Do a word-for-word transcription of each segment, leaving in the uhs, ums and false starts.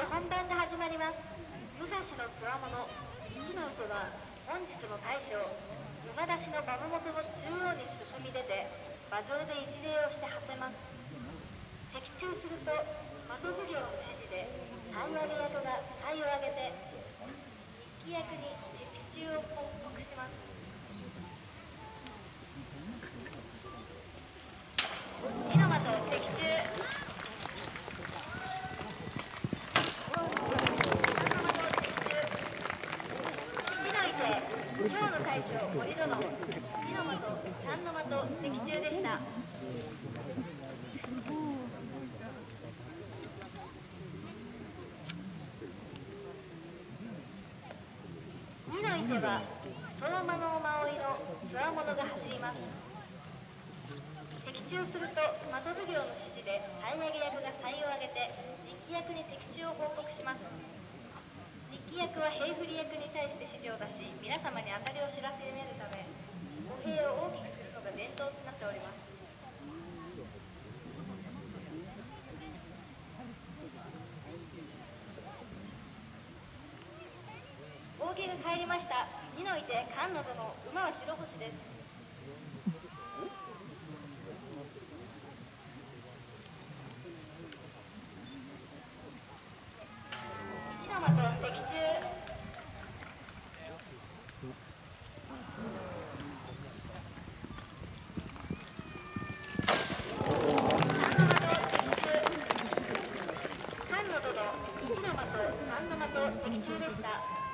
本番が始まります。武蔵のつわもの一の糸は本日の大将馬出しの馬場本の中央に進み出て馬上で一礼をして馳せます。的中すると的奉行の指示で三割役が体を上げて一騎役に的中を報告します。二の的的中。今日の大将森殿、二の的、三の的、的中でした。二のいては相馬の馬追いのつわものが走ります。的中すると的奉行の指示で体上げ役が体を上げて一騎役に的中を報告します。一騎役は兵振り役に対して指示を出し、皆様に当たりを知らせるため歩兵を大きくするのが伝統となっております。扇が帰りました。二のいて菅野殿、馬は白星です。一の的的中。三の的的中でした。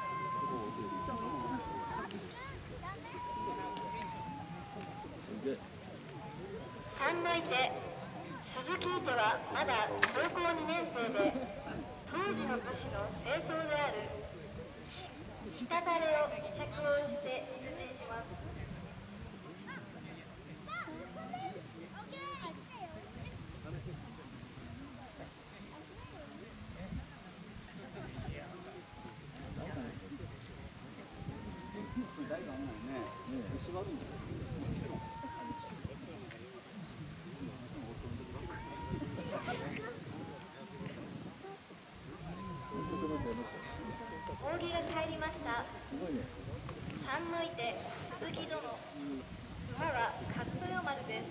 三のいて鈴木いてはまだ高校にねん生で当時の武士の正装であるひたたれを着用して出陣します。扇が帰りました。三のいて鈴木殿、馬は勝豊丸です。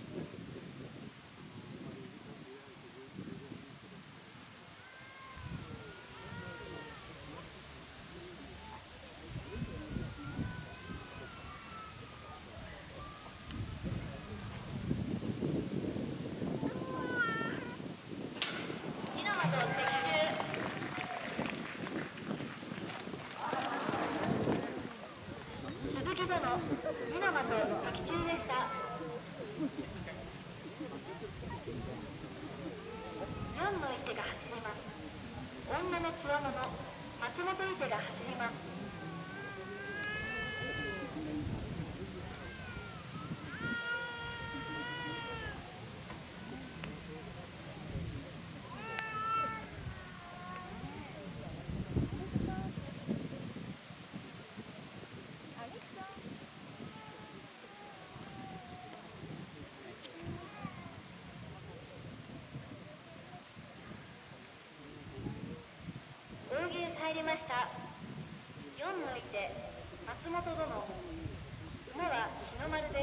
二の的的中でした。四のいてが走ります。女のつわもの松本いてが走ります。扇が帰りました。四のいて松本殿、馬は日の丸です。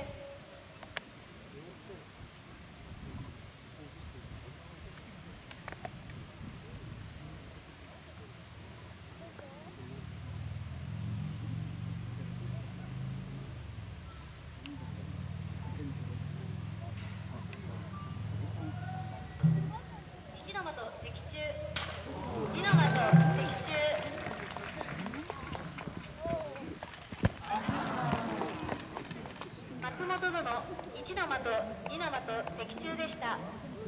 一の的的中。二の的的中。松本殿、一の的、二の的的中でした。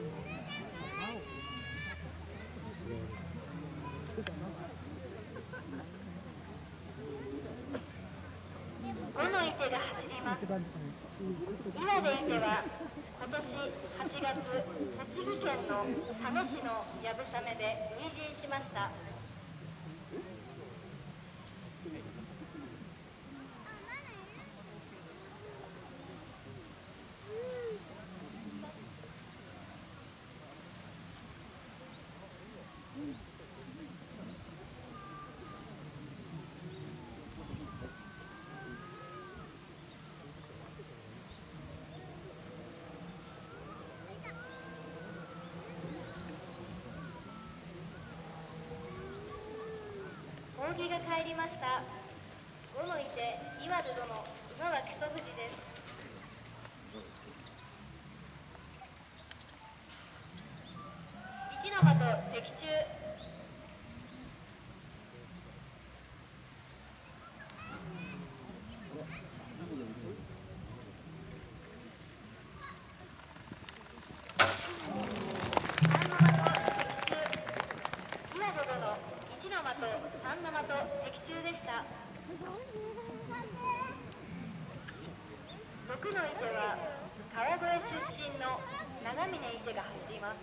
五のいてが走ります。岩でいては今年はちがつ、栃木県の佐野市の流鏑馬で初陣しました。 扇が帰りました。ごのいて岩手殿、馬は木曽富士です。一の的的中。三の的的中でした。六のいては川越出身の長峰いてが走ります。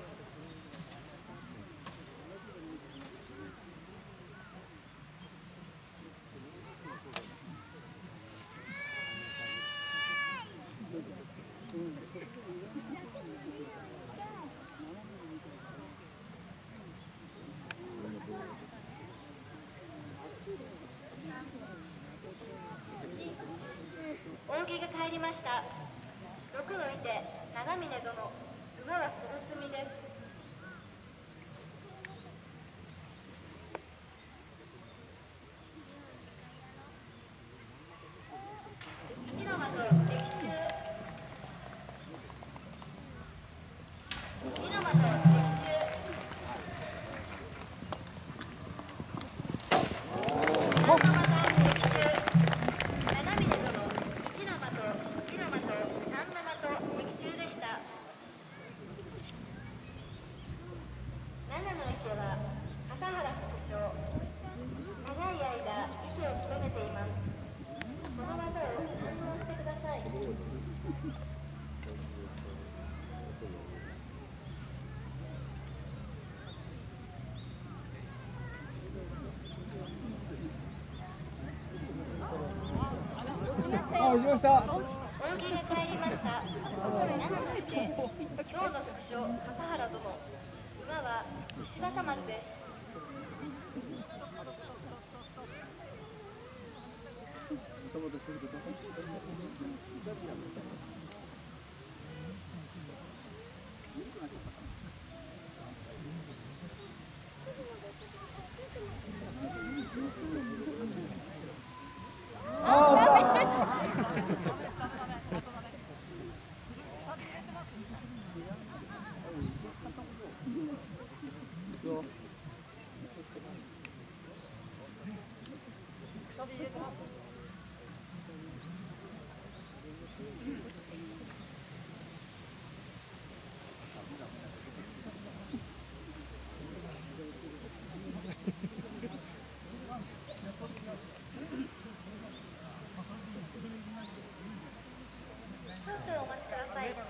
扇が帰りました。六のいて長峰殿、馬は古澄です。一の的的中。一の的的中。三の的的中。長峰殿、一の的、二の的、三の的的中でした。七の池は笠原副将、長い間池を務めています。この技を堪能してください。 あ、落ちました。 扇が帰りました。七の池、今日の副将笠原殿、馬は石渡丸です。少々お待ちください。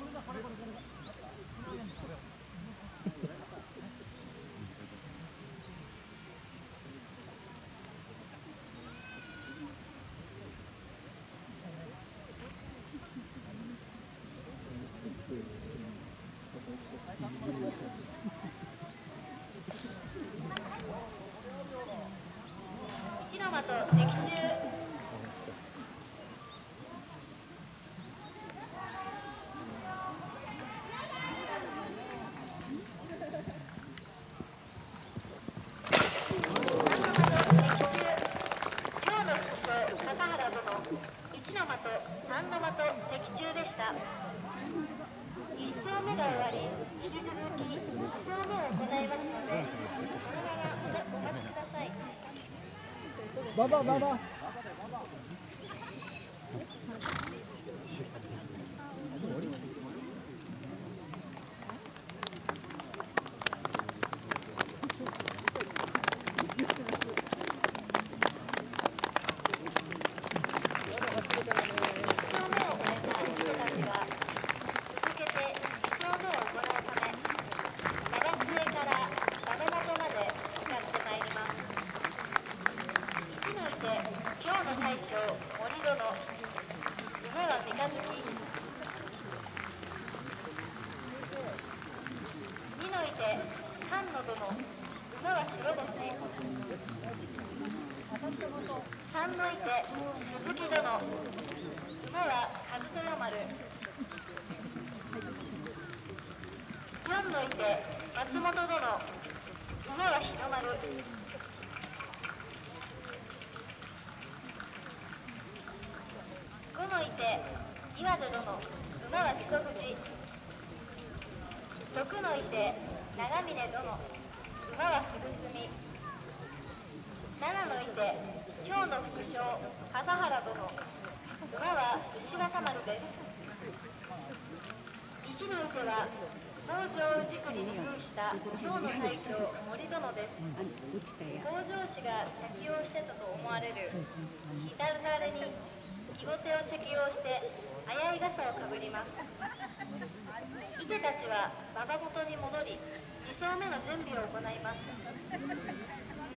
一の的的中。三の的的中でした。一走目が終わり、引き続き二走目を行いますので、そのままお待ちください。 ババババ。大将森殿、馬は三日月。二のいて三の殿、馬は白星。三のいて鈴木殿、馬は和豊丸。四のいて松本殿、馬は日の丸。 て岩手殿、馬は木曽富士。六のいて長峰殿、馬はすぐすみ。七のいて京の副将笠原殿、馬は牛若丸です。一のいては北条氏国に扮した京の大将森殿です。北条氏が着用してたと思われる左垂れに義母手を着用して綾い傘をかぶります。伊手たちは馬場元に戻り、にそうめの準備を行います。